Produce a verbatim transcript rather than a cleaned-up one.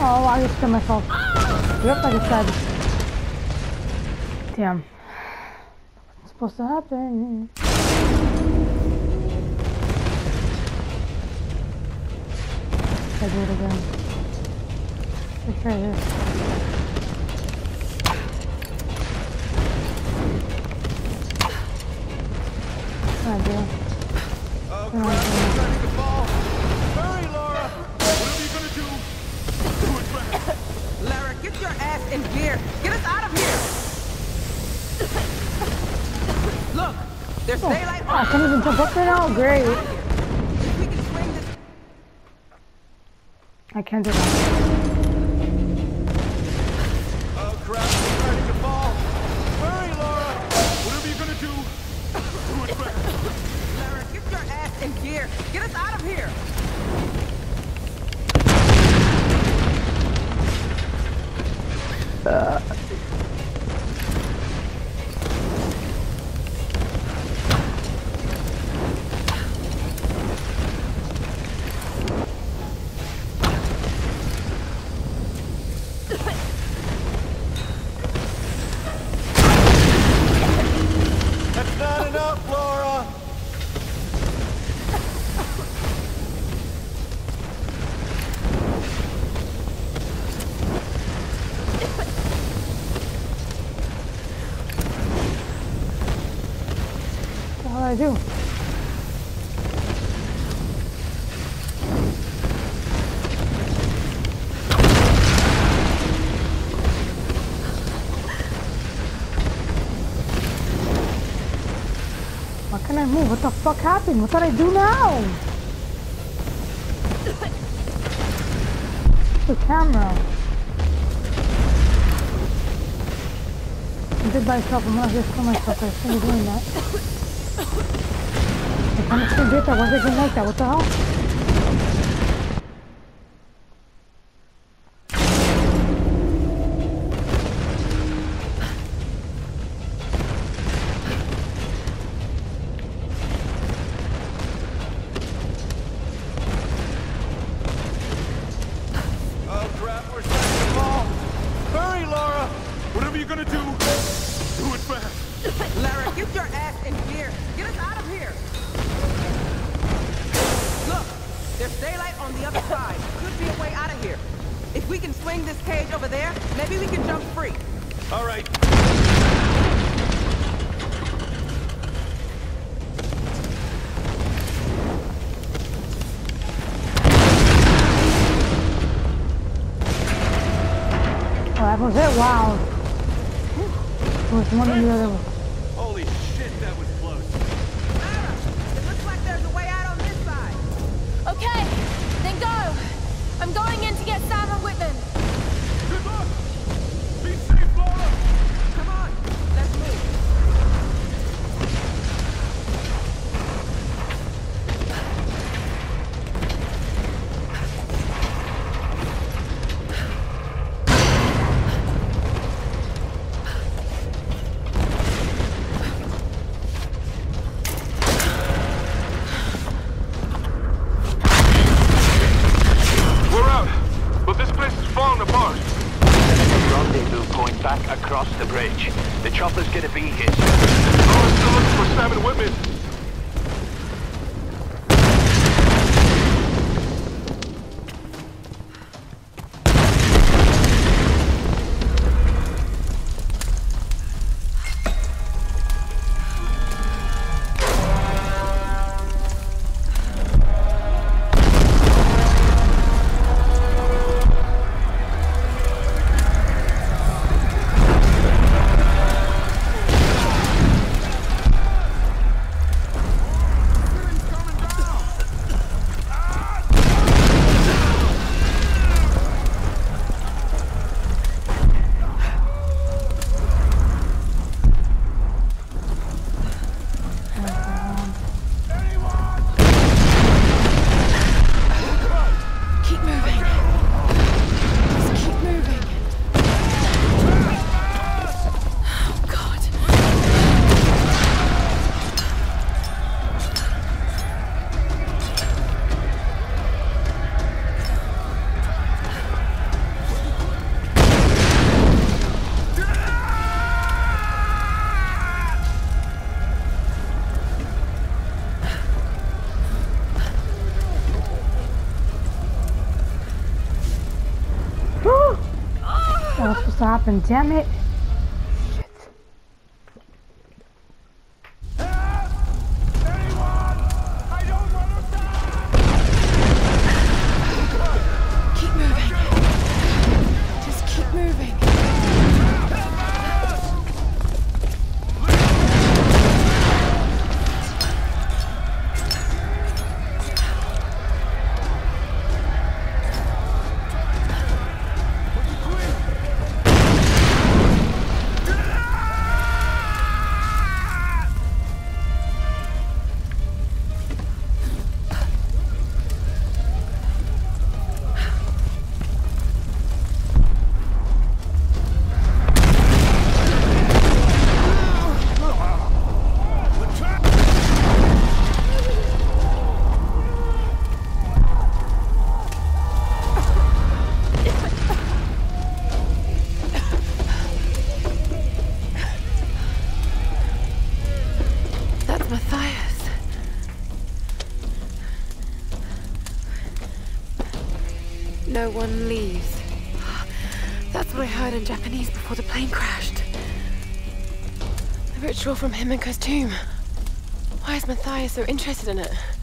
Oh, I just killed myself. Yep, I just died. Damn. What's supposed to happen? I do it again. Let's try this. What do I do? Oh crap, it's starting to fall. Hurry, Laura! What are we gonna do? Do it fast. Lara, get your ass in gear. Get us out of here. Look, there's Oh, daylight. I can't even jump up there now? Great. If we can swing this. I can't do that. Oh crap, it's starting to fall. Hurry, Laura! What are we gonna do? Do it fast. Lara, get your ass in gear. Get us out of here. Uh. That's not enough, Laura! What do I do? Why can't I move? What the fuck happened? What did I do now? The camera. I did by myself. I'm not just kill myself. I shouldn't be doing that. I kind of still did that. Why did I do like that? What the hell? Oh crap, we're starting to fall. Hurry, Laura! Whatever you're gonna do, do it fast. Lara, get your ass in gear. Get us out of here. Look, there's daylight on the other side. Could be a way out of here. If we can swing this cage over there, maybe we can jump free. All right. Oh, that was it? Wow. It was one or the other. Holy shit, that was close. Lara, it looks like there's a way out on this side. Okay, then go. I'm going in to get Sam and Whitman. Good luck! Be safe, Laura! Come on, let's move. We're out, but this place is falling apart. Rendezvous point back across the bridge. The chopper's gonna be here soon. Laura's still looking for Sam and Whitman. happen, damn it. Shit. Keep moving. Just keep moving. Matthias. No one leaves. That's what I heard in Japanese before the plane crashed. The ritual from Himiko's tomb. Why is Matthias so interested in it?